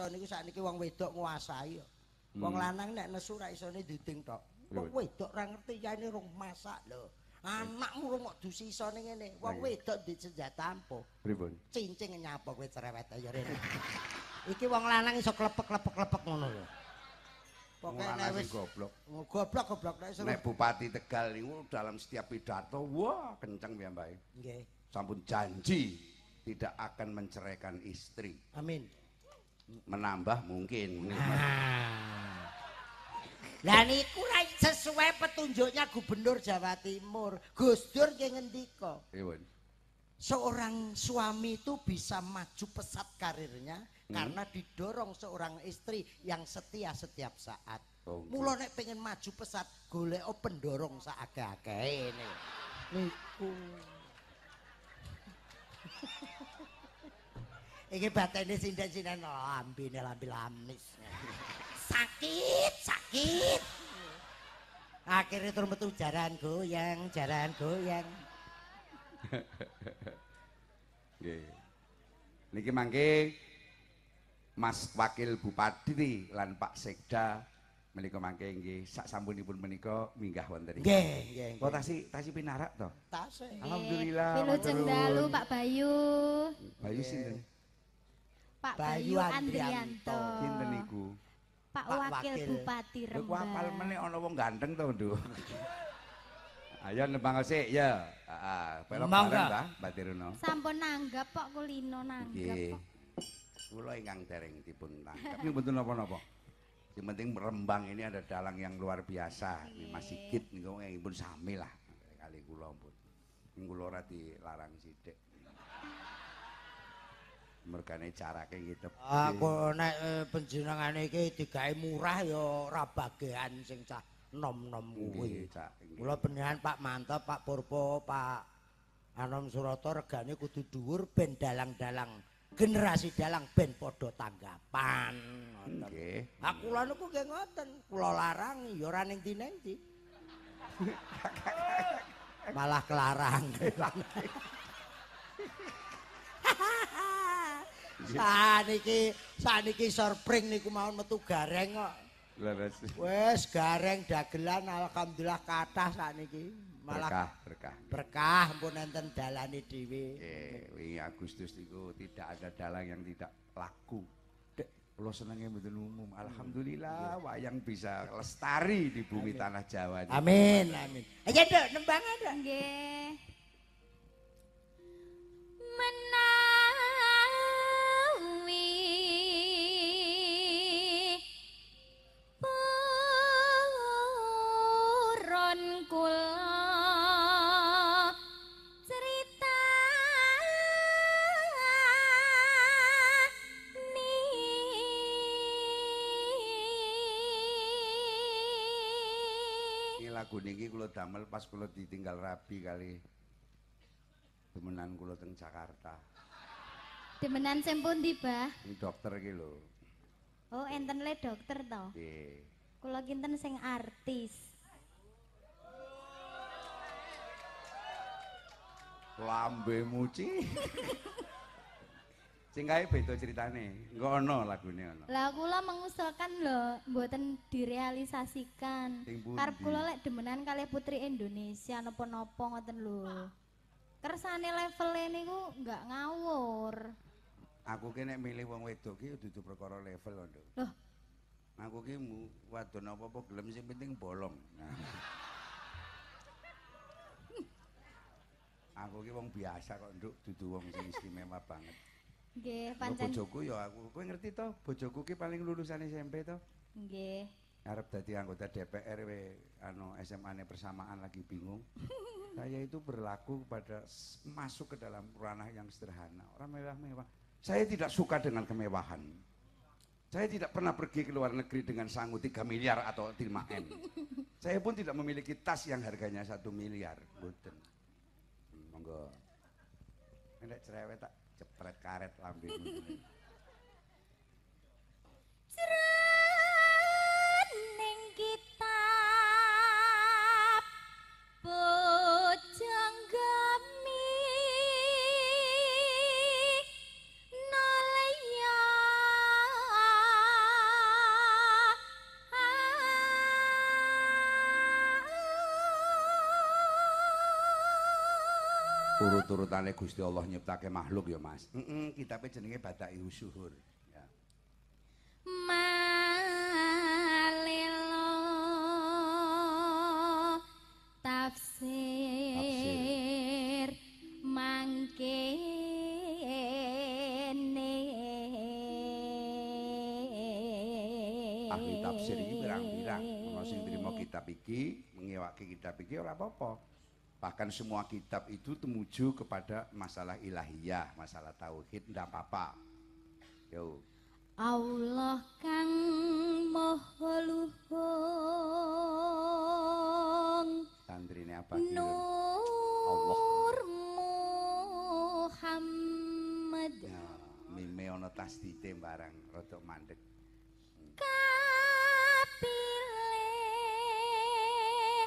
niku sakniki wong wedok nguasai kok. Wong lanang nek nesu ra isone duding tok. Wong wedok ra ngerti yane rung masak lho. Anakmu rung kok dusisa ning ngene. Wong wedok di senjata ampuh. Pripun? Cincing nyapa kowe cerewet ya rene. Iki wong lanang iso klepek-klepek ngono lho. Pokoke nek wis goblok. Goblok nek Nek Bupati Tegal niku dalam setiap pidato wah kenceng piyambake. nggih. Sampun janji tidak akan menceraikan istri. Amin. Menambah mungkin. Lah niku ra sesuai petunjuknya Gubernur Jawa Timur. Gus Dur nggih ngendika. Pripun? Seorang suami itu bisa maju pesat karirnya karena didorong seorang istri yang setia setiap saat. Mula nek pengen maju pesat golek pendorong saakeh-akehe niku. Iki batene sinden-sinden lambene lambi lamis. Sakit. Akhirnya turun metu jaran goyang. Nggih. Niki mangke Mas Wakil Bupati lan Pak Sekda menika mangke nggih sak sampunipun menika minggah wonten iki. Nggih. Kok tasi pinarak to? Tasih. Alhamdulillah. Wilujeng dalu Pak Bayu. Bayu sinten? Pak Bayu Bayu Andrianto. Sinten niku? Pak Pak Wakil Wakil. Bupati Lho kok apal Rembang. meneh ana wong ganteng to, Nduk. Ayo nembang sik ya. Heeh, pelok Nembang, bareng, Kak. Mbah, Batiruna. Sampun nanggap kok kulino nanggap Nggih. kok. Kula ingkang dereng dipun tangkap. Niku mboten napa-napa. Yang penting Rembang ini ada dalang yang luar biasa. Mas Sigit niku pun sami lah kali kula pun. Ning kula ora dilarang sithik. Mergane carake nggih tepi. Aku nek panjenengane iki digawe murah ya ora bagian sing cah nom-nom kuwi. Nggih, Cak. Kula panjenengan Pak Mantep, Pak Purpo, Pak Anom Surata regane kudu dhuwur ben dalang-dalang generasi dalang ben padha tanggapan. Nggih. Aku kula niku nggih ngoten, kula larang ya ora ning ndi. Malah kelarang. Saniki sorpring niku mawon metu gareng kok. Leres. Wes gareng dagelan alhamdulillah kathah sakniki. Malah berkah pun enten dalane dhewe. Wingi Agustus niku tidak ada dalang yang tidak laku. Kula senenge mboten umum. Alhamdulillah wayang bisa lestari di bumi tanah Jawa. Amin. Ayo Dok, nembang Dok. Nggih. Menawi purun kula lagu niki kula damel pas kula ditinggal rabi kali demenan kula teng Jakarta. Demenan sing pundi, Bah? Ini dokter iki lho. Oh, enten le dokter to. Nggih. Kula kinten sing artis. Lambemu ci. Sing kae beda ceritane. Engko ana lagune ana. Lah kula mengusulkan lho, mboten direalisasikan. Karep kula lek demenan kalih putri Indonesia napa-napa ngoten lho. Kersane levele niku enggak ngawur. Aku ki nek milih wong wedok ki dudu perkara level lho, Nduk. Loh. Aku ki wadon apa-apa gelem sing penting bolong. Nah. Aku ki wong biasa kok, Nduk, dudu wong sing istimewa banget. Nggih, pancen. Bojoku ya aku. Kowe ngerti to, bojoku ki paling lulusan SMP to? Nggih. Arep dadi anggota DPR SMA-ne persamaan lagi bingung. Saya itu berlaku kepada masuk ke dalam ranah yang sederhana, orang mewah-mewah. Saya tidak suka dengan kemewahan. Saya tidak pernah pergi ke luar negeri dengan sangu 3 miliar atau 5 M. Saya pun tidak memiliki tas yang harganya 1 miliar. Mboten. Monggo. Nek cerewet tak jepret karet lambemu. Jroning kitab Bojonggami nalaya Urut-urutane Gusti Allah nyiptake makhluk ya, Mas. Kitabe jenenge Bada'i Usyuhur. Ya. Malelo tafsir mangkene ahli tafsir iki pirang-pirang ana sing trima kitab iki ngewake kitab iki ora apa-apa. Bahkan semua kitab itu temuju kepada masalah ilahiyah, masalah tauhid, ndak apa-apa. Yo. Allah kang maha luhung. Santrine apa iki? Nur Muhammad. Ya, mime ana tasdite barang rada mandeg. Kapilih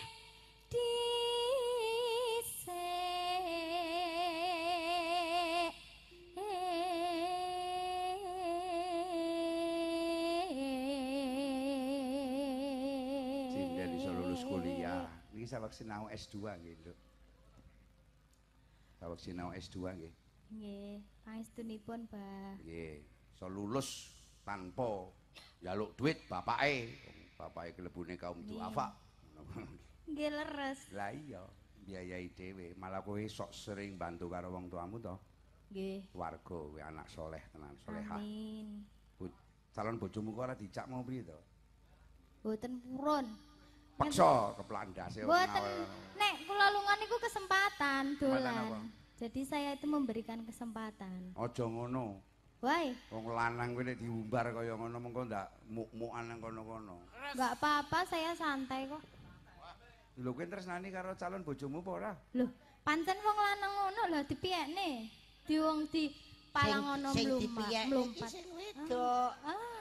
Niki saweg sinau S2 nggih, Nduk. Saweg sinau S2 nggih. Nggih, pangestunipun, Bah. Nggih, iso lulus tanpa njaluk duit bapake. Bapake kelebune kaum duafa. Nggih leres. Lah iya, biayai dhewe, malah kowe sok sering bantu karo wong tuamu to. Nggih. Warga kowe anak soleh tenan, solehah. Amin. Calon bojomu kok ora dicak mau piye to? Mboten purun. Paksa keplandase mboten nek kula lunga niku kesempatan dolan. Jadi saya itu memberikan kesempatan. Aja ngono. Wae. Wong lanang kuwi nek diumbar kaya ngono mengko ndak muk-mukan nang kono-kono. Enggak apa-apa, saya santai kok. Lho kowe tresnani karo calon bojomu apa ora? Lho, pancen wong lanang ngono lho dipiyekne. Di wong di palang ngono mlumpat. Sing wedok.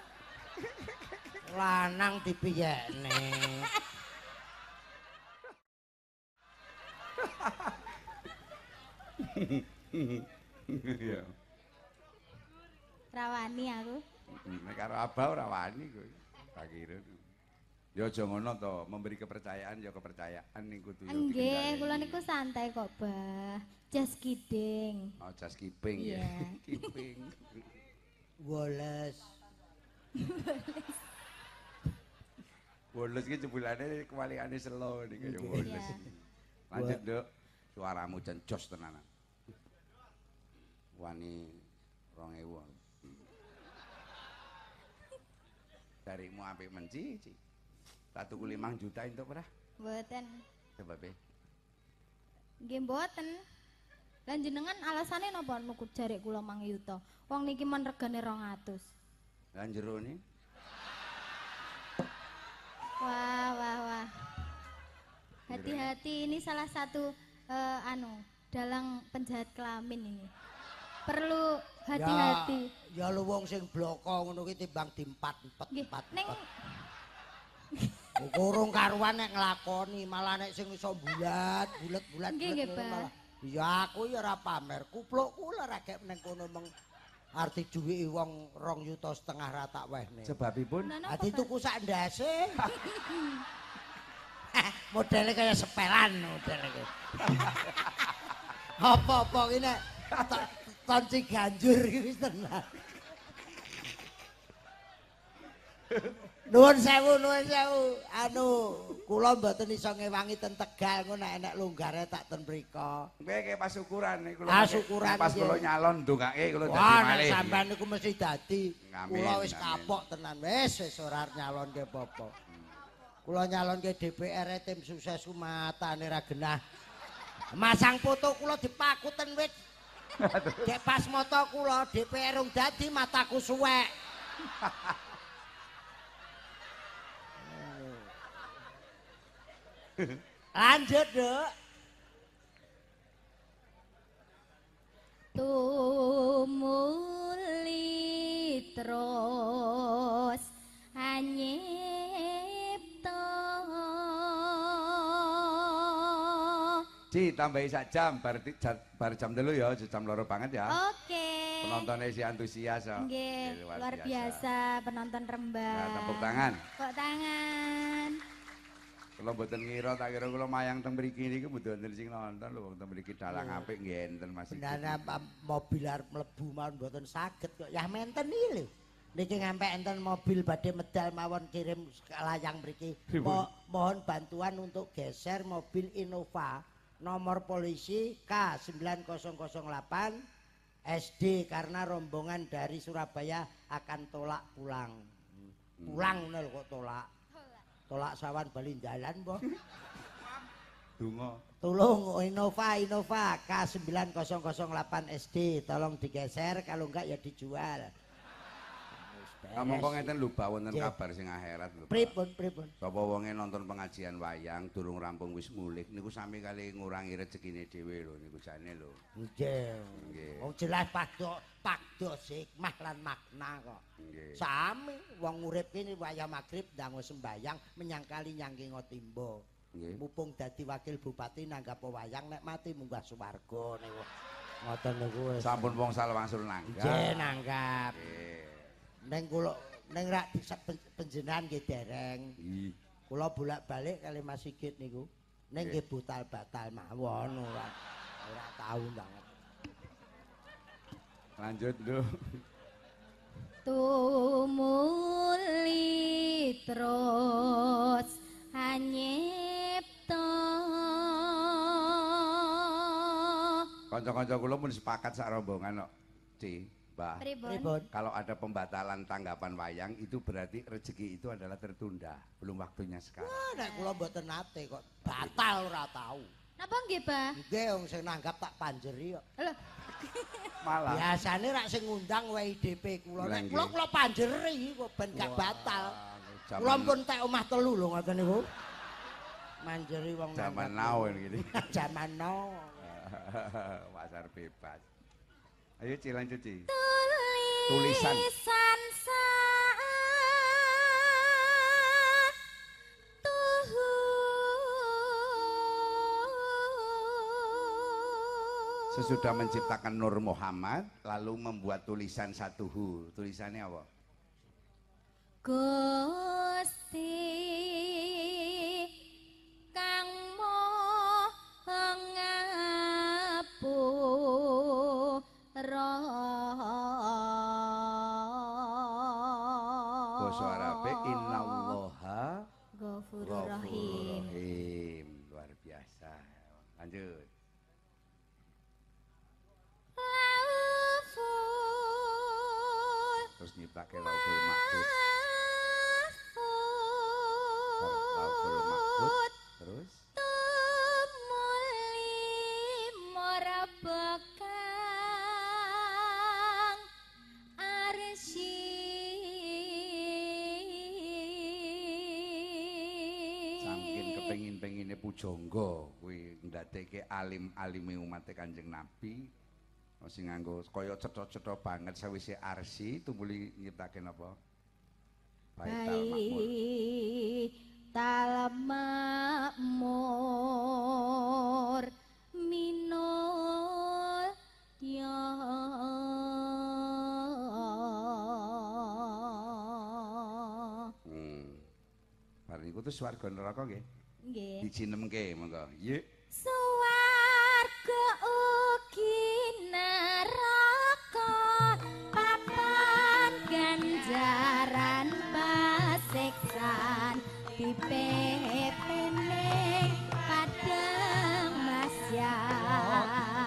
Lanang dipiyekne. Iya. Rawani aku. Nek karo abah ora wani kowe. Tak kira. Ya aja ngono to, memberi kepercayaan ya kepercayaan ning kudu ya. Nggih, kula niku santai kok, Bah. Jas kiding. Oh, jas kiping ya. Kiping. Woles. Woles ki jebulane kewalikane selo niki ya woles. Lanjut, Nduk. Suaramu jan jos tenanan. Wani 2000. Darimu apik menci. Tak tuku 5 juta entuk ora? Mboten. Coba be. Nggih mboten. Lah jenengan alasane napa nuku jarek kula 5 yuta? Wong niki men regane 200. Lah jero ni. Wah. Hati-hati, ini salah satu dalang penjahat kelamin ini. Perlu hati-hati. Ya lu wong sing bloko ngono ki timbang diempat-empet. Ning Kurung karuan nek nglakoni, malah nek sing iso bulat. Nggih, Pak. Ya aku ya ora pamer, kuplukku lho ra gek ning kono meng arti duwike wong 2,5 juta ra tak wehne. Sebabipun ati tuku sak ndase. Modele kaya sepelan modele iki. Apa-apa ki nek tonci ganjur iki wis tenan. Nuwun sewu. Kula mboten iso ngewangi ten Tegal ngono nek longgare tak ten mriko. kowe kayak pas syukuran nih Syukuran pas kula nyalon ndongake kula dadi wah, malih. nek sampean niku mesti dadi. Amin, Kula wis amin. kapok tenan. Wis ora nyalonke apa-apa. Kula nyalonke DPR tim sukses matane ra genah. Masang foto kula dipakuten wit. Dek pas moto kula DPR rung dadi mataku suwek. Lanjut, Duk. tumuli terus anyipta. Ci tambahi sak jam bar jam 3 ya, jam 2 banget ya. Oke. Penontonnya si antusias ya. Nggih, luar biasa penonton Rembang. Ya, tepuk tangan. Tepuk tangan. Kula mboten ngira tak kira kula mayang teng mriki niki mboten wonten sing nonton lho wong teng mriki dalang apik nggih enten Mas. Benar mobil arep mlebu mawon mboten saged kok. Yah menten iki lho. Niki ngampe enten mobil badhe medal mawon kirim layang mriki. Mohon bantuan untuk geser mobil Innova nomor polisi K9008 SD karena rombongan dari Surabaya akan tolak pulang. Pulang ngono lho kok tolak. Tolak sawan bali dalan po. Donga. Tolong Innova K9008 SD tolong digeser kalau enggak ya dijual. Mongko ngeten lho Pak wonten kabar sing akhirat lho. Pripun. Sapa wonge nonton pengajian wayang durung rampung wis mulih niku sami kali ngurangi rezekine dhewe lho niku jane lho. Nggih. Wong jelas padha hikmah lan makna kok. Nggih. Sami wong urip kene wayah magrib ndang sembayang menyangkali nyangking timba. Nggih. Mumpung dadi wakil bupati nanggap wayang nek mati munggah swarga niku. Ngoten niku wis. Sampun wong salwangsul nanggap. Nggih nanggap. Nggih. Neng kula neng rak panjenengan nggih dereng. Kula bolak-balik kali Mas Sigit niku. Neng nggih batal mawon ora tahu banget. Lanjut lho. Tumuli terus hanyipta. Kanca-kanca kula pun sepakat sak rombongan kok. Ci. Pripun? Kalau ada pembatalan tanggapan wayang itu berarti rezeki itu adalah tertunda, belum waktunya sekarang. Wah, nek kula mboten nate kok batal ora tahu. Napa nggih, Bah? Nggih wong sing nanggap tak panjeri kok. Lho, Malah biasane rak sing ngundang WIDP kula. Nek kula panjeri kok ben gak batal. Kula pun tek omah telu lho ngoten niku. Manjeri wong zaman now gini. Zaman now. Pasar bebas. Ayo Ci lanjut Ci. tulisan Sesudah menciptakan Nur Muhammad lalu membuat tulisan satuhu. Tulisannya apa? Gusti kang moho ngapura. Basa Arabe innallaha Ghafurur Rahim. Luar biasa. Lanjut. Terus nyiptake Lauful Mahfuz. Lauful Mahfuz. Terus pengin-pengine pujangga kuwi ndadekke alim-alime umat Kanjeng Nabi sing nganggo kaya cetha-cetha banget sawise arsi tumuli nyiptake napa Baital Ma'mur minul ya bar niku tuh swarga neraka nggih. Nggih. Dijinemke monggo. Nggih. Swarga ugi neraka papan ganjaran pasiksan dipepene padang masyar.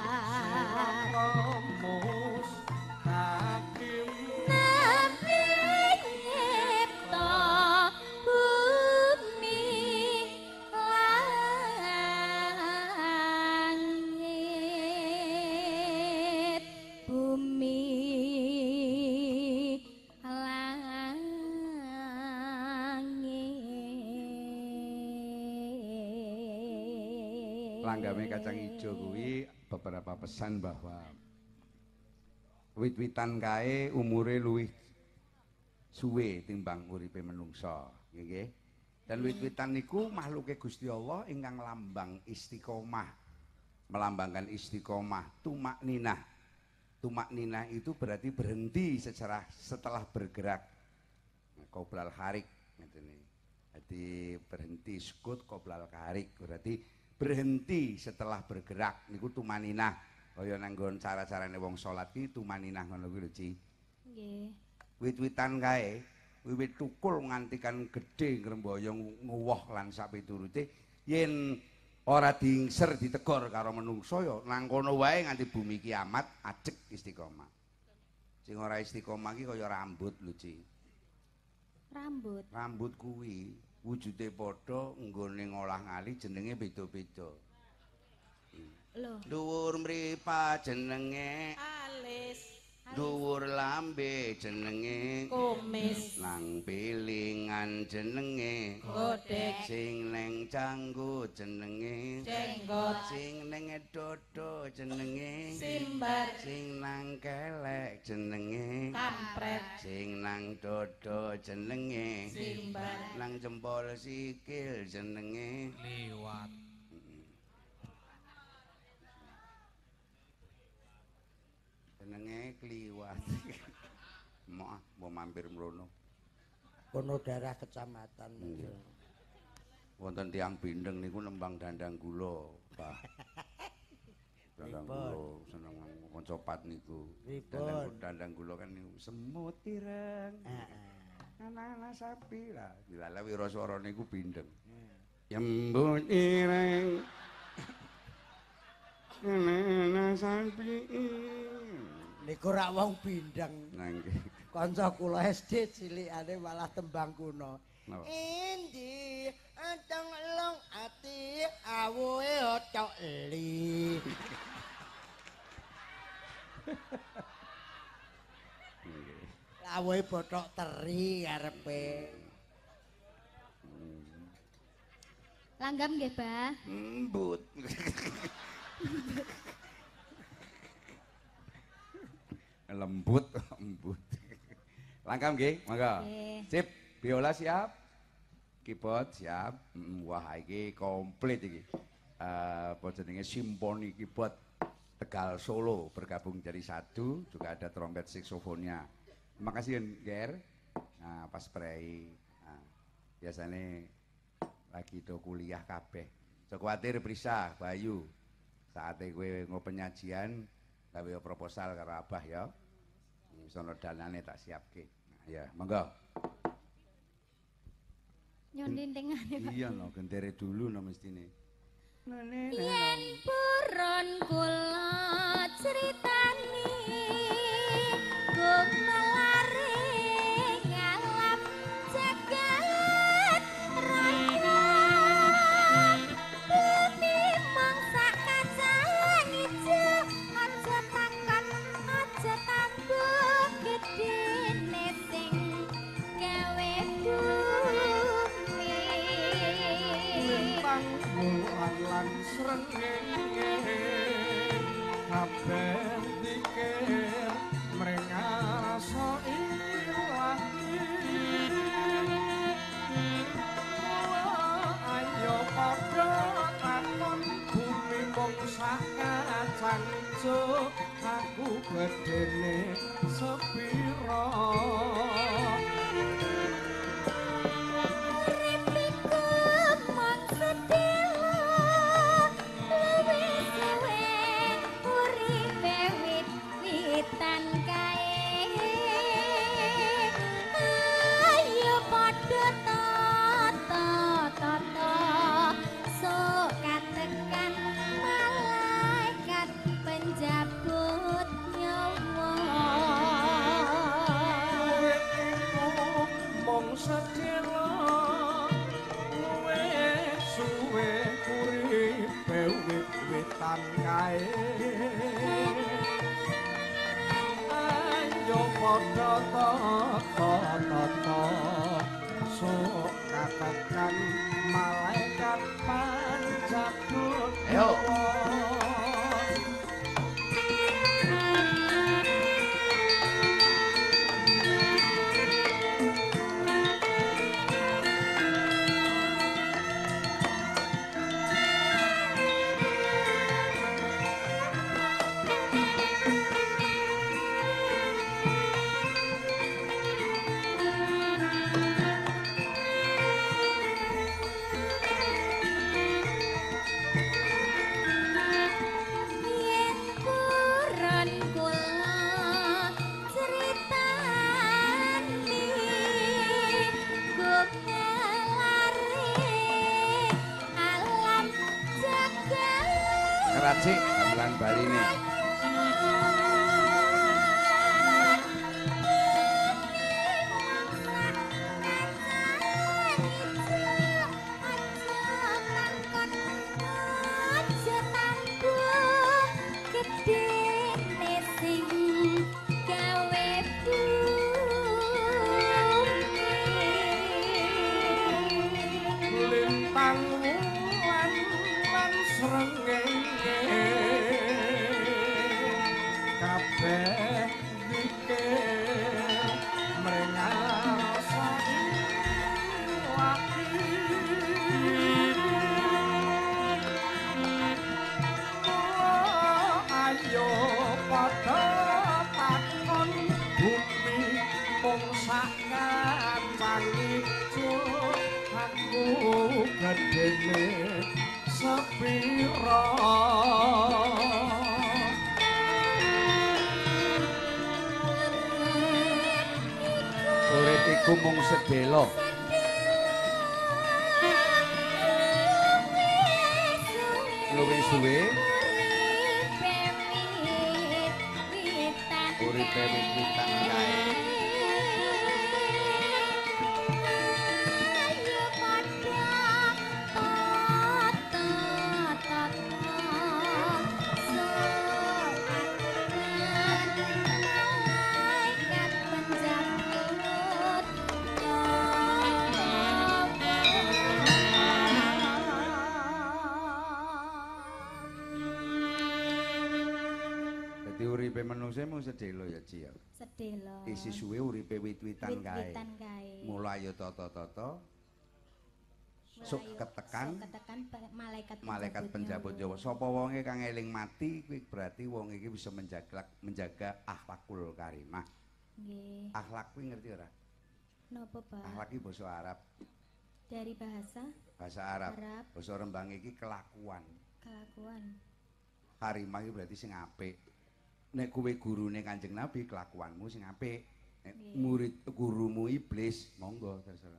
Langgame kacang ijo kuwi beberapa pesan bahwa wit-witan kae umure luwih suwe timbang uripe menungsa, nggih. Dan wit-witan niku makhluke Gusti Allah ingkang lambang istiqomah. Melambangkan istiqomah, tumakninah. Tumakninah itu berarti berhenti setelah bergerak. Qoblal harik ngene. Jadi berhenti skut qoblal karik, berarti berhenti setelah bergerak niku tumaninah. Kaya nang nggon cara-carane wong salat ki tumaninah ngono kuwi lho, Ci. Nggih. Wit-witan kae, wiwit tukul nganti kan gedhe ngremboyong nguwoh lan sapiturute yen ora diingser ditegor karo menungso ya nang kono wae nganti bumi kiamat ajeg istiqomah. Sing ora istiqomah ki kaya rambut lho, Ci. Rambut. Rambut kuwi wujude padha nggone ngolah ngali jenenge beda-beda. Lho. Dhuwur mripat jenenge Alis. dhuwur lambe jenenge Kumis. nang pilingan jenenge Godhek. sing neng janggut jenenge Jenggot. sing neng dodo jenenge Simbar. sing nang kelek jenenge Kampret. sing nang dodo jenenge Simbar. nang jempol sikil jenenge liwat. jenenge kliwat. Mau mampir mrono. Kono daerah kecamatan. Nggih. Wonten tiyang bindeng niku nembang dandang gula, Pak. Dandang gula seneng koncopat niku. Dandang gula kan niku semut ireng. Anak-anak sapi lah. Dilala wira swara niku bindeng. Yembut ireng. Anak-anak sapi. Niku rak wong bindeng. Nggih. Kanca kula SD cilikane malah tembang kuno. Napa? Endi anteng long ati awuhe ocok li. Awuhe bothok teri karepe. Langgam nggih, Bah. Embut. Lembut, embut. Langkam nggih, monggo. Sip, biola siap. Keyboard siap. Wah, iki komplit iki. Apa jenenge simfoni keyboard Tegal Solo bergabung jadi satu, juga ada trompet saksofonnya. Terima kasih Ger. Nah, pas spray. Nah, biasanya lagi do kuliah kabeh. Aja kuwatir Prisa, Bayu. Saate kowe ngo penyajian gawe proposal karo Abah ya. Sono danane tak siapke. Nah, ya, monggo. Nyon lintingane, Pak. Iya no, gendere dulu no mestine. Yen puron kula critani gumelare ngalam jagat raya bumi mangsa kacang ijo aja takon aja tambah gedene sing gawe bumi Lintang bulan lan srengenge kabeh dikir mrengarsa ilahi ayo padha takon bumi mung sak kacang ijo aku gedene sepira Penjabut nyawa mong sedelo luwe suwe uripe wit-witan kae ayo padha tata sok katakan malaikat panjabut nyawa. racik gamelan Baline. Lintang wulan lan srengenge kabeh dikir mrengarosani wati ayo padha takon bumi mung sakan pangicu aku gedene sepira Urip iku mung sedelo. Luwih suwe uripe wit-witan kae. Dadi uripe manungsa mung sedelo ya, Ci. Sedelo. Isi suwe uripe wit-witan kae. Wit-witan kae. Mulai ya tata-tata sok ketekan malaikat penjabut nyawa. Sapa wonge kang eling mati kuwi berarti wong iki bisa menjaga akhlakul karimah. Nggih. Akhlak kuwi ngerti ora? Napa, Pak? Akhlak iki basa Arab. Dari bahasa Arab. Arab. Basa Rembang iki kelakuan. kelakuan. Karimah iki berarti sing apik. Nek kowe gurune Kanjeng Nabi kelakuanmu sing apik. Nek murid gurumu iblis, monggo terserah.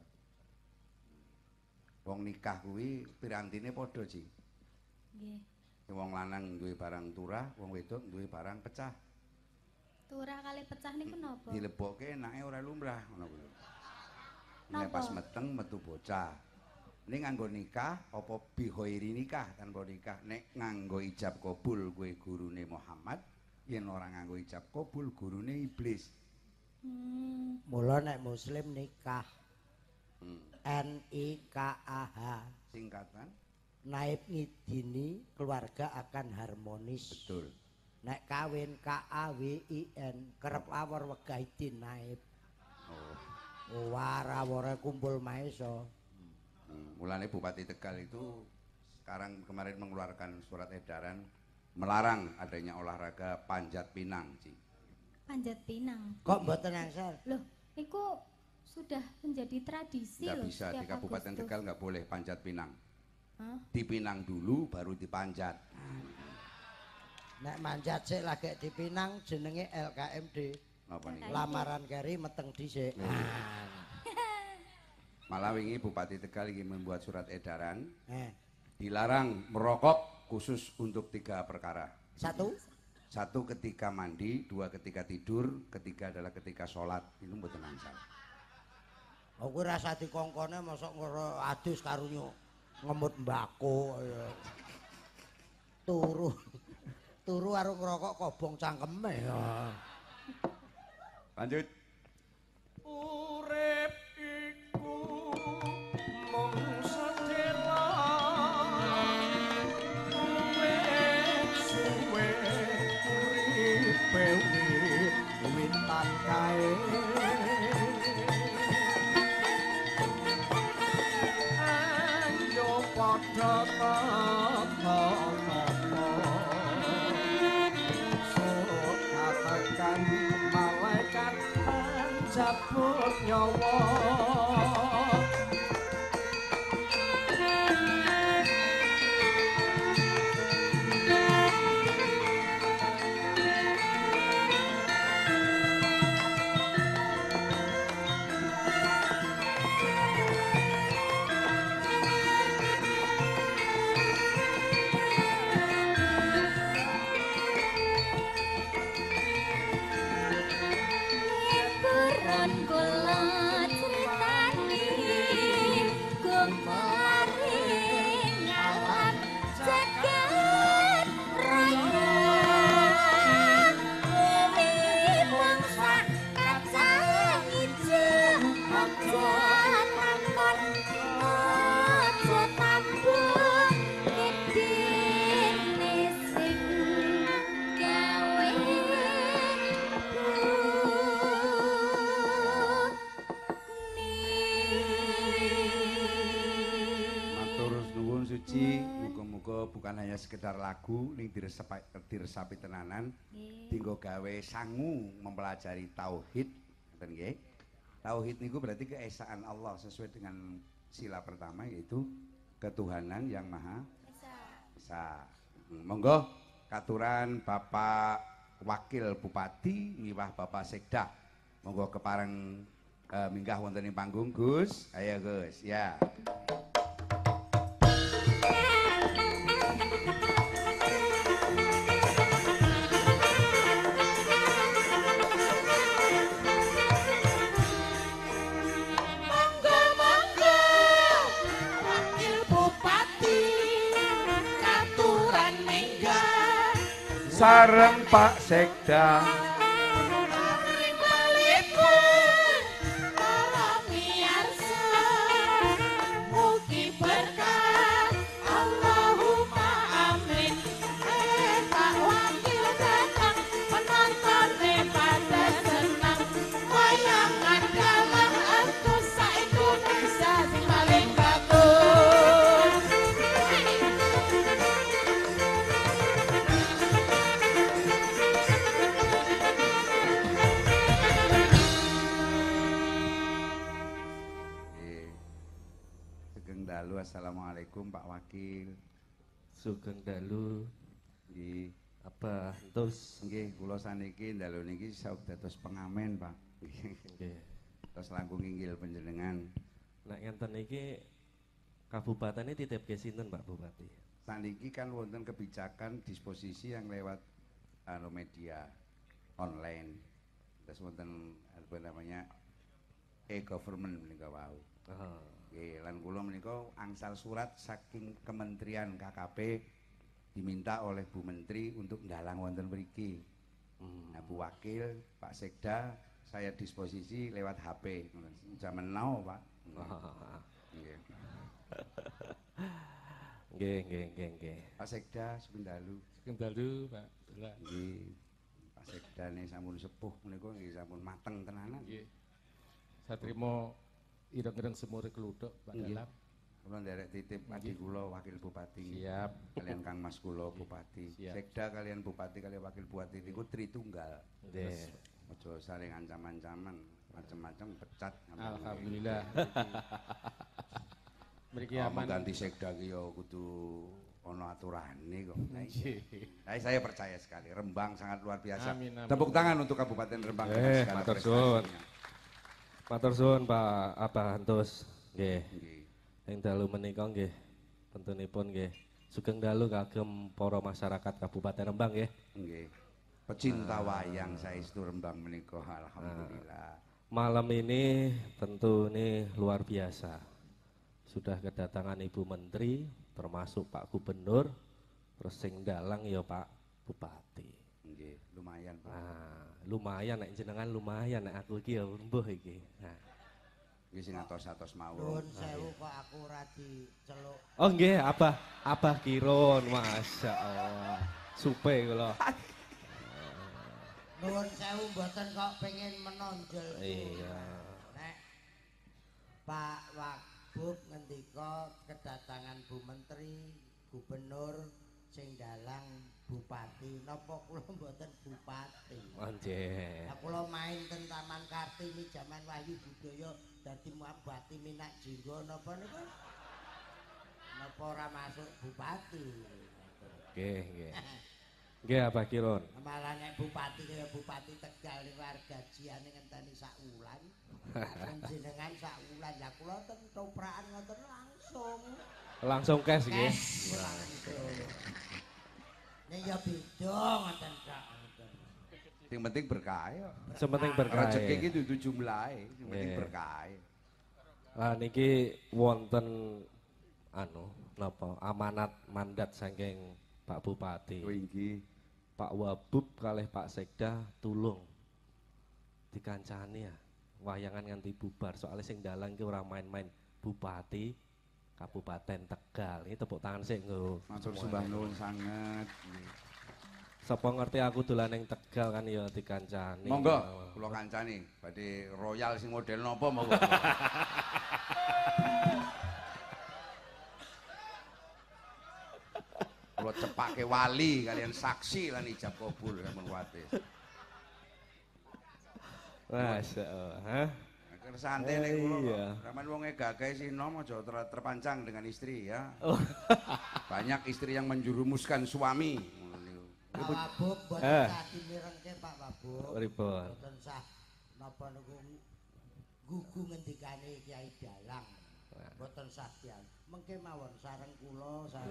Wong nikah kuwi pirantine padha, Ci. Nggih. Wong lanang duwe barang turah, wong wedok duwe barang pecah. Turah kali pecah niku napa? Dilebokke enake ora lumrah ngono kuwi. Nek Napa? pas meteng metu bocah. Ini nganggo nikah apa bihoiri nikah tanpa nikah. Nek nganggo ijab kabul kowe gurune Muhammad, yen ora nganggo ijab kabul gurune iblis. Mula nek muslim nikah. NIKAH Singkatan naib ngidini keluarga akan harmonis. betul. Nek kawin KAWIN kerep awor wegah naib. Oh. Wara-wara kumpul maeso. Mulane Bupati Tegal itu sekarang kemarin mengeluarkan surat edaran melarang adanya olahraga panjat pinang, Ci. Panjat pinang. Kok mboten angsal? Loh, niku sudah menjadi tradisi Nggak loh. bisa di setiap Kabupaten Agustus. Tegal nggak boleh panjat pinang. Hah? Dipinang dulu baru dipanjat. Nek manjat sik lagi dipinang jenenge LKMD. Napa niku? Lamaran keri meteng dhisik. Malah wingi Bupati Tegal ingin membuat surat edaran dilarang merokok khusus untuk 3 perkara. Satu, ketika mandi, 2 ketika tidur, ketiga adalah ketika sholat. Itu mboten angsal. aku rasa dikongkone mosok ngoro adus karunyo ngemut mbako ya. Turu arung ngerokok kobong cangkeme ya. Lanjut. Urip iku mung sedelo suwe uripe witan kae ayo padha tata katakan malaikat penjabut nyawa siji muga-muga bukan hanya sekedar lagu ning diresapi tenanan tinggo gawe sangu mempelajari tauhid ngoten nggih. Tauhid niku berarti keesaan Allah sesuai dengan sila pertama yaitu ketuhanan yang maha esa. Monggo katuran Bapak Wakil Bupati miwah Bapak Sekda. Monggo kepareng minggah wonten ing panggung Gus. Ayo Gus, ya. Sareng Pak Sekda Assalamualaikum Pak Wakil. Sugeng dalu. Nggih. Apa entus? Nggih, kula saniki dalu niki sauk dados pengamen, Pak. Nggih. Terus langkung inggil panjenengan. Nek ngenten iki kabupatene titipke sinten Pak Bupati? Saniki kan wonten kebijakan disposisi yang lewat media online. Terus wonten apa namanya e-government menika wau. Lan kula menika angsal surat saking Kementerian KKP diminta oleh Bu Menteri untuk ndalang wonten mriki. Nah, Bu Wakil, Pak Sekda, saya disposisi lewat HP. Zaman now, Pak. Nggih. Nggih. Pak Sekda sepindalu. Sepindalu, Pak. Nggih. Pak Sekda ne sampun sepuh menika nggih sampun mateng tenanan. Nggih. Satrimo ireng-ireng semure keluduk Pak Dalam. Kula nderek titip adik kula Wakil Bupati. Siap. Kalian Kang Mas kula Bupati. Siap. Sekda kalian Bupati kalian Wakil Bupati niku tritunggal. Nggih. Aja saling ancam-ancaman, macam-macam pecat. Alhamdulillah. Mriki aman. Ganti Sekda ki ya kudu ana aturane kok. Nah, saya percaya sekali Rembang sangat luar biasa. Amin, amin. Tepuk tangan untuk Kabupaten Rembang dengan segala matur suwun. prestasinya. Matur suwun Pak Abah Antus. Nggih. Nggih. Ing dalu menika nggih tentunipun nggih sugeng dalu kagem para masyarakat Kabupaten Rembang nggih. Nggih. Pecinta wayang saestu Rembang menika alhamdulillah. Malam ini tentu ini luar biasa. Sudah kedatangan Ibu Menteri termasuk Pak Gubernur terus sing dalang ya Pak Bupati. Nggih, lumayan Pak. Lumayan nek jenengan lumayan nek aku iki ya mbuh iki. Nah. Iki sing atos-atos mawon. Nuwun sewu kok aku ora diceluk. Oh nggih, Abah Kirun, masyaallah. Supe kula. Nuwun sewu mboten kok pengen menonjol. Iya. Nek Pak Wagub ngendika kedatangan Bu Menteri, Gubernur sing dalang Bupati, napa kula mboten Bupati? Nggih. Lah kula main ten Taman Kartini jaman Wahyu Budaya dadi Bupati Minak Jinggo napa niku? Napa ora masuk Bupati? Nggih. Nggih Abah Kirun. Malah nek Bupati kaya Bupati Tegal niku arep gajiane ngenteni sak wulan. Jenengan sak wulan. Lah kula ten toprakan ngoten Langsung cash nggih. Nek ya beda ngoten Kak. Sing penting berkah ya. Sing penting berkah. Rezeki iki dudu jumlahe, sing penting berkah. Lah niki wonten napa amanat mandat saking Pak Bupati. Inggih. Pak Wabub kalih Pak Sekda tulung dikancani ya wayangan nganti bubar soalnya sing dalang ki ora main-main Bupati Kabupaten Tegal. Ini tepuk tangan sik nggo. Matur sembah nuwun sanget. Sapa ngerti aku dolan ning Tegal kan ya dikancani. Monggo kula kancani badhe royal sing model napa monggo. Kula cepake wali kalian saksi lan ijab kabul sampun kuwate. Masya Kersane nek kula. Raman wong gagah sinom aja terpancang dengan istri ya. Banyak istri yang menjurumuskan suami. Pak Wabub boten sah dimirengke Pak Wabub. Pripun? Boten sah napa niku gugu ngendikane Kiai Dalang. Boten sah dian. Mengke mawon sareng kula sareng.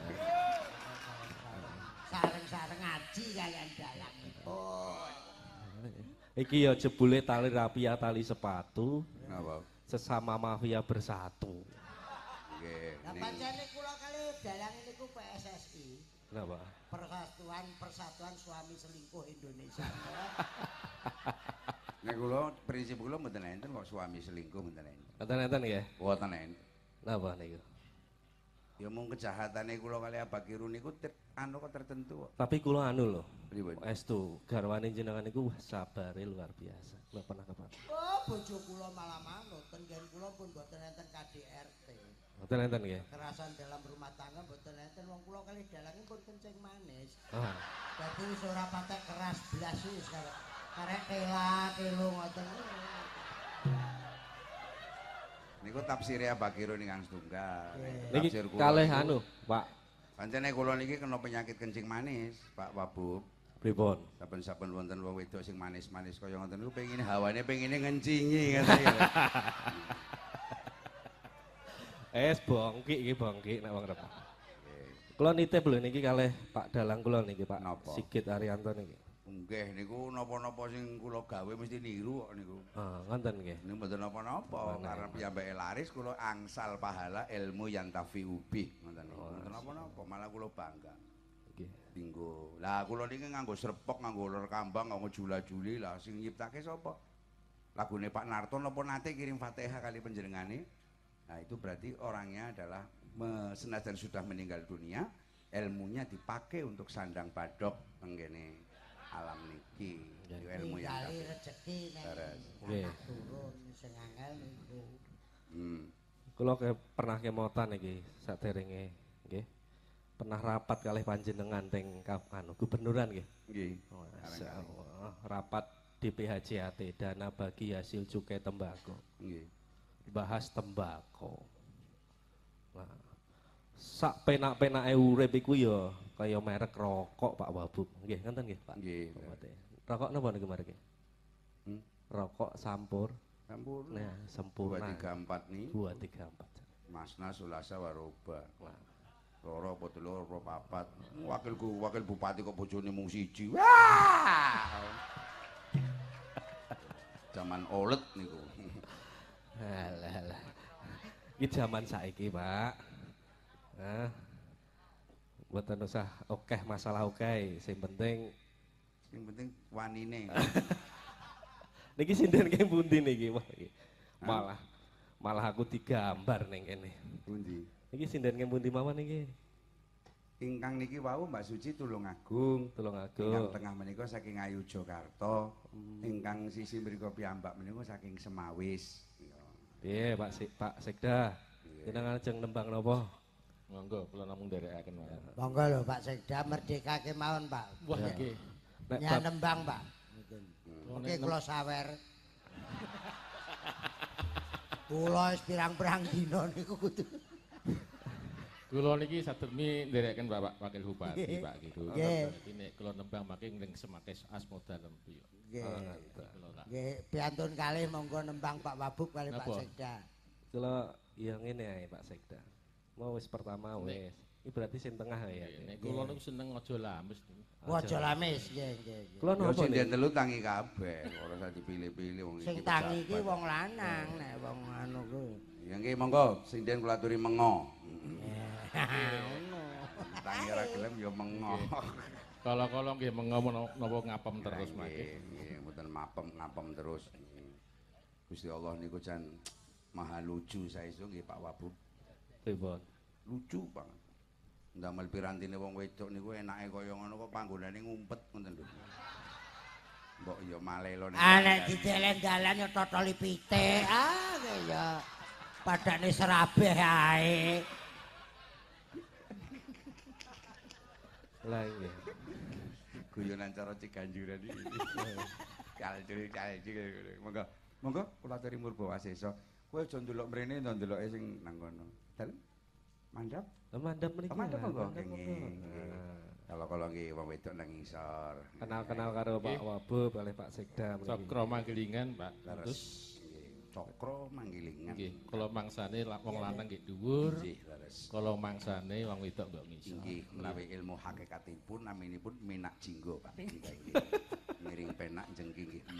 Sareng-sareng ngaji kalian Dalang. Oh. Iki ya jebule tali rapia tali sepatu. Napa? Sesama mafia bersatu. Nggih. Lah pancene kula kali Dalang niku PSSI. Napa? Persatuan Suami Selingkuh Indonesia. Nek kula prinsip kula mboten enten kok suami selingkuh mboten enten. Enten-enten nggih. Mboten enten. Napa niku? Ya mung kejahatane kula kali Abakiru niku anu kok tertentu kok. Tapi kula anu lho. Pripun? Estu garwane jenengan niku sabare luar biasa. Kula pernah kepan. Oh, bojo kula malah manut, tenggen kula pun boten enten KDRT. Mboten enten nggih. Kekerasan dalam rumah tangga boten enten wong kula kali dalange pun kencing manis. Ah. Dadi wis ora patek keras blas wis karek kelo ngoten. Niku tafsire Abakiru ningang setunggal. Niki Tafsir kula kalih niku, anu, Pak. Pancene kula niki kena penyakit kencing manis, Pak Wabub. Pripun? Saben-saben wonten wong wedok sing manis-manis kaya ngoten niku pengine hawane pengine ngencingi katanya. Bongkik iki bongkik nek wong rep. Kula nitip lho niki kalih Pak Dalang kula niki Pak Napa? Sigit Arianto niki. Nggih niku napa-napa sing kula gawe mesti niru kok niku. Ah, ngoten nggih. Niku mboten napa-napa, karena piyambake laris kula angsal pahala ilmu yantafi ubih ngoten niku. Mboten napa-napa, malah kula bangga. Nggih. Dinggo. Lah kula niki nganggo srepek, nganggo uler kambang, nganggo jula-juli lah sing nyiptake sapa? Lagune Pak Narto napa nate kirim Fatihah kali panjenengane? Nah, itu berarti orangnya adalah senajan sudah meninggal dunia, ilmunya dipakai untuk sandang badok tenggene alam niki. Ilmu yang kali rezeki nek turun sing angel niku. Kula pernah kemotan iki saderenge nggih. Pernah rapat kalih panjenengan teng anu gubernuran nggih. Nggih. Masyaallah. Rapat DPHJAT dana bagi hasil cukai tembakau. Nggih. Bahas tembakau. Nah, sak penak-penake urip iku ya kaya merek rokok Pak Wabub. Nggih, ngoten nggih, Pak. Nggih. Rokok napa niku mereke? Rokok Sampur. Sampur. Nah, sempurna. 234 nih. 234. Masna Sulasa Waroba. Wah. Loro apa telu apa papat. Wakil bupati kok bojone mung siji. Wah. Zaman olet niku. Alah. Iki zaman saiki, Pak. Nah. Mboten usah akeh masalah akeh, sing penting wanine. Niki sinden keng pundi niki, wah iki. Malah aku digambar ning kene. Pundi? Niki sinden keng pundi mawon niki? Ingkang niki wau Mbak Suci Tulungagung. Ingkang tengah menika saking Ayu Jakarta. Ingkang sisi mriku piyambak menika saking Semawis. Piye Pak Sekda? Jenengan ajeng nembang napa? Monggo kula namung nderekaken wae. Monggo lho Pak Sekda merdekake mawon, Pak. Wah nggih. Ya nembang, Pak. Oke, kula sawer. Kula wis pirang-pirang dina niku kudu. Kula niki sadurunge nderekaken Bapak Wakil Bupati, Pak gitu. Nggih. Dadi nek kula nembang mangke ning Semakes Asmoda Lempi. Nggih. Nggih, piantun kalih monggo nembang Pak Wabub kali Pak Sekda. Kula ya ngene ae Pak Sekda. Mau wis pertama wis. Iki berarti sing tengah ya. Nek kula niku seneng aja lames. Aja lames, nggih, nggih. Kula Yo napa sing niku? telu tangi kabeh, ora usah dipilih-pilih wong iki. Sing tangi iki wong lanang nek wong anu kuwi. Ya nggih monggo, sing den kula aturi mengo. Ngono. Tangi ora gelem ya mengo. Kala-kala nggih mengo napa ngapem terus mangke. Nggih, mboten ngapem terus. Gusti Allah niku jan maha lucu saestu nggih Pak Wabub. Pripun? Lucu banget. Ndamel pirantine wong wedok niku enake kaya ngono kok panggonane ngumpet ngoten lho. Mbok ya malelo nek. Nek dideleng-dalan ya totoli pitik. Ya padane serabeh ae. Lah nggih. Guyonan cara Ciganjuran iki. Calcul. Monggo kula aturi Murbawasesa. Kowe aja ndelok mrene to ndeloke sing nang kono. Dalem. Mandap. Mandap mriki. Mandap monggo nggih. Kalau nggih wong wedok nang ngisor. Kenal-kenal karo Pak Wabub kalih Pak Sekda mriki. Cokro Manggilingan, Pak. Terus Cokro Manggilingan. Nggih, kula mangsane wong lanang nggih dhuwur. Nggih, leres. Kala mangsane wong wedok mbok ngisor. Inggih, menawi ilmu hakikatipun naminipun minak jinggo, Pak. Miring penak jengking nggih.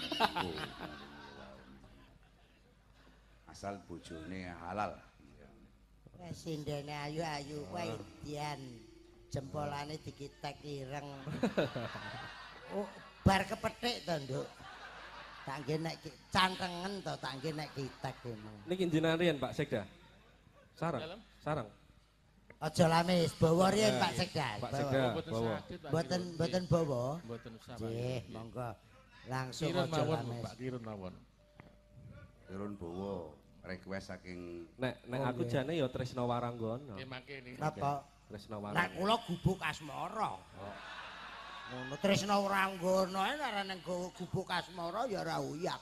Asal bojone halal. Sindene ayu-ayu kuwi Dian. Jempolane dikitek ireng. Oh, bar kepethik to, Nduk. Tak nggih nek cantengen to, tak nggih nek kitek emang. Niki jenengan riyen Pak Sekda. Sarang. Aja lamis, bawa riyen Pak Sekda. Pak Sekda, bawa. Mboten bawa. Mboten usah. Nggih, monggo. Langsung Kirun aja mawon, lamis. Pak, kirun mawon. Turun bawa request saking Nek aku jane ya Tresna Waranggono. Nggih mangke niki. Napa? Tresna Nek Waranggono. kula gubuk asmara. Ngono Tresna Waranggono ae arane gubuk asmara ya ora uyak.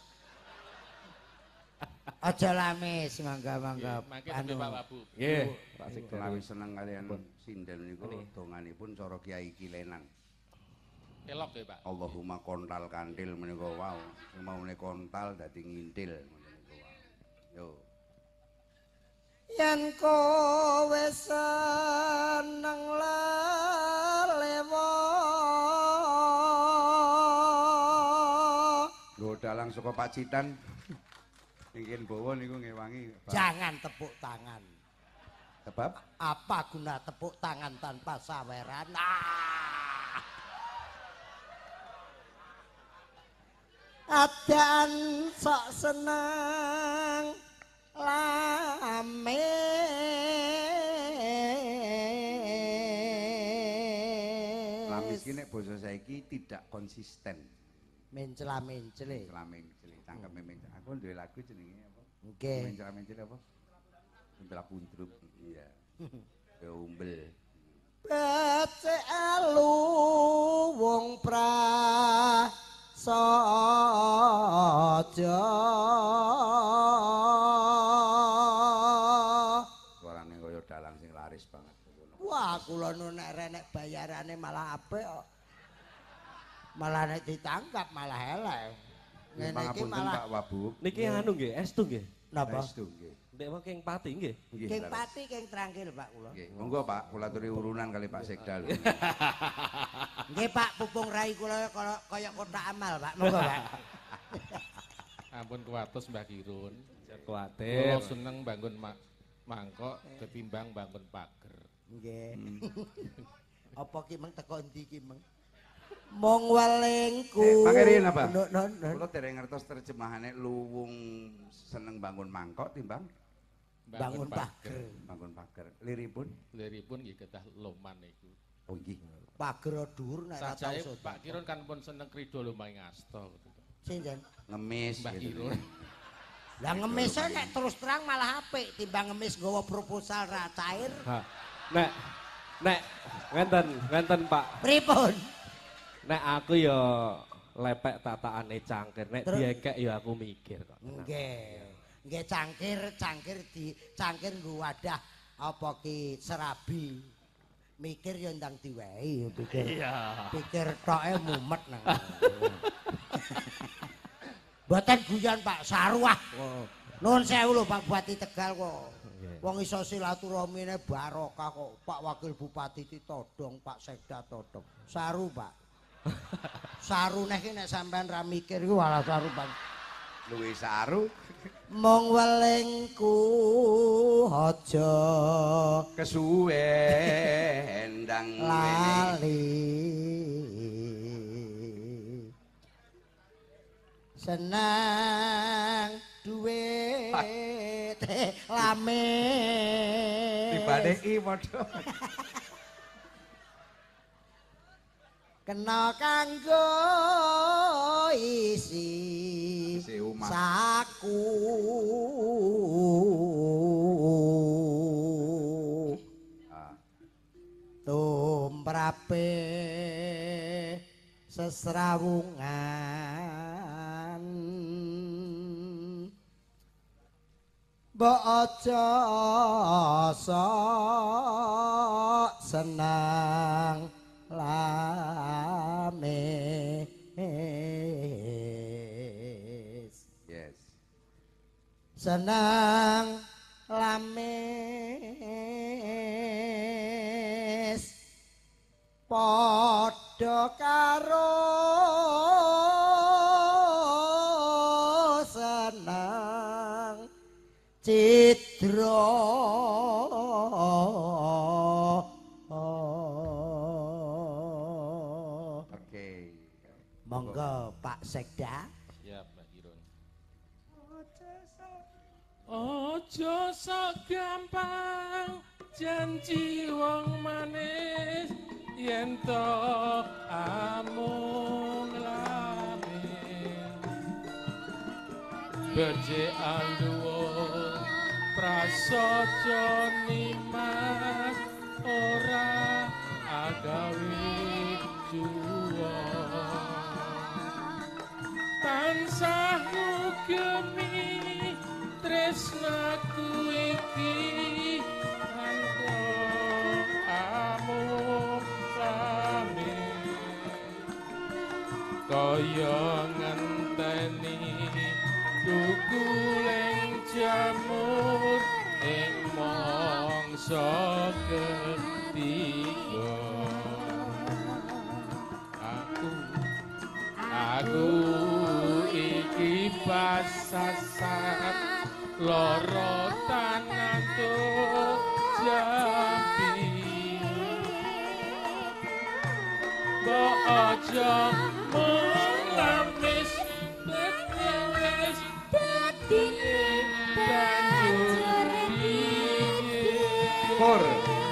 Aja lamis, mangga-mangga. Mangke sampe Pak Wabu. Nggih, Pak Sekda. Lawi seneng kalian sinden niku donganipun cara Kiai Kilenan. Elok nggih, Pak. Allahumma kontal kandil menika wow. Maune kontal dadi ngintil menika wow. Yo. Yen kowe seneng lelewo Lho dalang saka Pacitan ingin bawa niku ngewangi. jangan tepuk tangan. Sebab Apa guna tepuk tangan tanpa saweran? Adan sok seneng lamis ki nek basa saiki tidak konsisten. Mencela-mencele. Mencela-mencele, cangkeme mencela. Aku duwe lagu jenenge apa? Nggih. Mencela-mencele apa? Umbel pundrup. Iya. Ya umbel. Becek alu wong prasaja. Suarane kaya dalang sing laris banget. Wah, kula nu nek renek bayarane malah apik kok. Malah nek ditangkap malah elek. Ngene iki Pangapunten malah Pak Wabub. Niki anu nggih, estu nggih. napa? Restu nggih. Nek wong keng pati nggih. Nggih, King leres. pati king trangkil Pak kula. Nggih, monggo Pak, kula aturi urunan kali Pak Sekda lho. Nggih Pak, pupung rai kula kaya kotak amal Pak. Monggo Pak. Ampun kuwatos Mbah Kirun. Kuwatir. Kula seneng bangun mangkok ketimbang bangun pager. Nggih. Apa ki meng teko endi ki meng? Mong welingku. Pangerin apa? Non. Kula dereng ngertos terjemahane luwung seneng bangun mangkok timbang Bangun pager. bangun pager. Liripun? Liripun nggih kedah loman niku. Oh nggih. Pager dhuwur nek ora tau Sajae sopan. Pak Kirun kan pun seneng krida lumahe ngasta. Sinten? Ngemis Mbah gitu. Kirun. Lah ngemis nek terus terang malah apik timbang ngemis nggawa proposal ra cair. Ha. Nek ngenten Pak. Pripun? Nek aku ya lepek tataane cangkir, nek Terus? diekek ya aku mikir kok. Nggih. Nggih cangkir nggo wadah apa ki serabi. Mikir ya ndang diwehi pikir. Iya. Pikir toke mumet nang. Mboten guyon Pak Sarwah. Nuwun sewu lho Pak Bupati Tegal kok. Wong iso silaturahmine barokah kok. Pak Wakil Bupati ditodong, Pak Sekda todong. Saru Pak. Saru nek sampean ra mikir iku malah saru Pak. Luwih saru Mong welingku aja kesuwe endang lali. Senang duit lamis. dibadeki padha. Kena kanggo isi Omah. saku. Ah. Tumrape sesrawungan mbok aja sok senang lamis Yes. senang lamis padha karo senang cidra Oke. monggo Pak Sekda. Siap, Mbak Irun. Ojo sok gampang janji wong manis yen to amung lamin becik aluwung prasaja nimas ora agawe juwong tansah ngugemi tresnaku iki anto amung lamin kaya ngenteni tukuling jamur ing mangsa ketiga aku iki pasasat loro tangan tuh jambi mbok aja melamis wis dadi banjur Pur.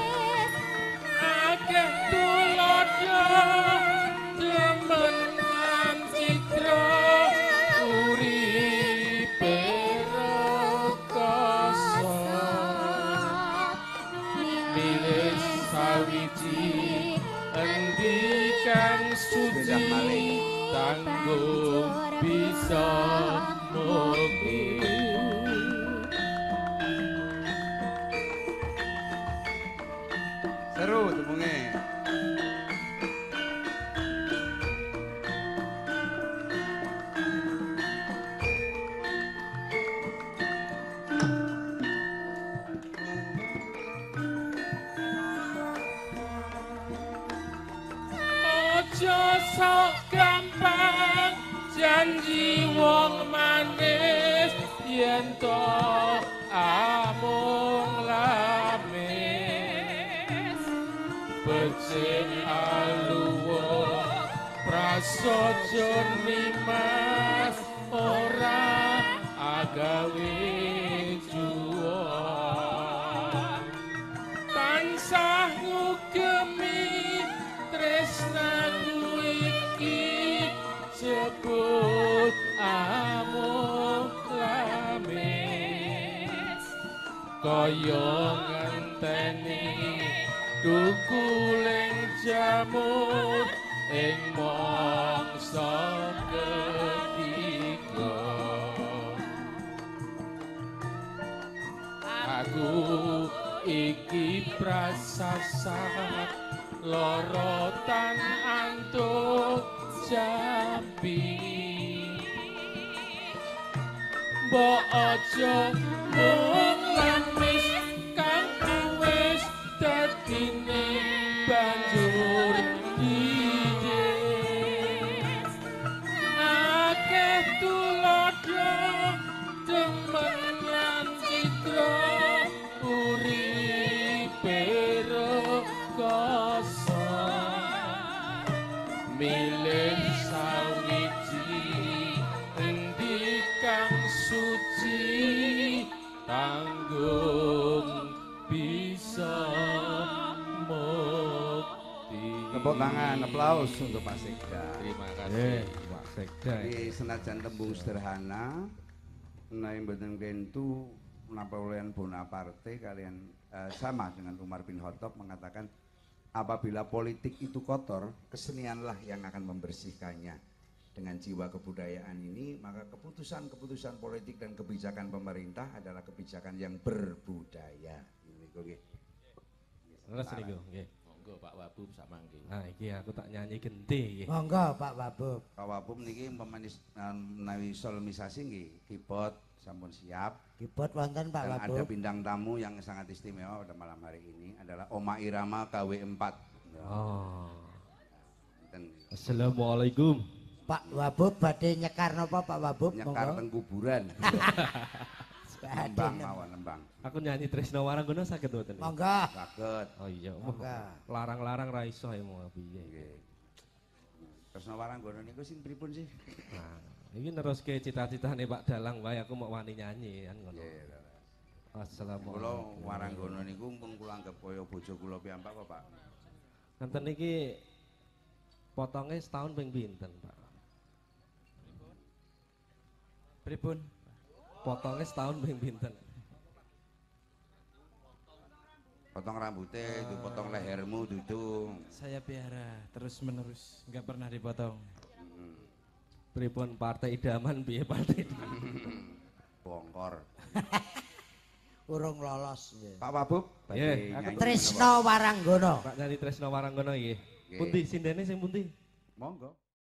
akeh tulodo demenan citra uripe rekoso milih sawiji endi kang suci tanggung bisa mugi Seru temunge. Ojo sok gampang janji wong manis yen to amung lamis becik aluwung prasaja nimas ora agawe juwong tansah ngugemi tresnaku iki sebut amung lamis kaya ngenteni tukuling jamur ing mangsa ketiga aku iki prasasat lorotan antuk jambi mbok aja mung lamis kang wis dadine banjur didis akeh tulodo demen citra uripe rekoso milih sawiji endi kang suci tanggung bisa mukti. Tepuk tangan, aplaus untuk Pak Sekda. Terima kasih. Pak Sekda. Jadi senajan tembung sederhana, menawi mboten kentu Napoleon Bonaparte kalian sama dengan Umar bin Khattab mengatakan apabila politik itu kotor, kesenianlah yang akan membersihkannya. Dengan jiwa kebudayaan ini, maka keputusan-keputusan politik dan kebijakan pemerintah adalah kebijakan yang berbudaya. Ini kok nggih. Terus niku nggih. Monggo Pak Wabub sak mangke. Nah, iki aku tak nyanyi genti nggih. Monggo Pak Wabub. Pak Wabub niki menawi solemisasi nggih, keyboard sampun siap. Keyboard wonten Pak Dan Wabub. ada bintang tamu yang sangat istimewa pada malam hari ini adalah Oma Irama KW4. Oh. Dan Assalamualaikum. Pak Wabub badhe nyekar napa Pak Wabub? nyekar teng kuburan. Nembang Badhe. mawon nembang. Aku nyanyi Tresno Waranggono saged mboten? Monggo. Saged. Oh iya, Monggo. larang-larang ra iso ya mau piye. Nggih. Tresno Waranggono niku sing pripun sih? Nah, iki neruske cita-citane Pak Dalang wae aku mau wani nyanyi kan ngono. Nggih. Assalamualaikum. Kula Waranggono niku pun kula anggap kaya bojo kula piyambak kok, Pak. Ngenten iki potongnya setahun ping pinten, Pak? Pripun? Potongnya setahun ping pinten. Potong rambutnya, potong lehermu dudu. Saya piara terus menerus, nggak pernah dipotong. Pripun partai idaman piye partai idaman? Bongkor. Urung lolos nggih. Pak Wabub, Nggih, badhe nyanyi Tresno Waranggono. Pak nyanyi Tresno Waranggono nggih. Nggih. Pundi sindene sing pundi? Monggo.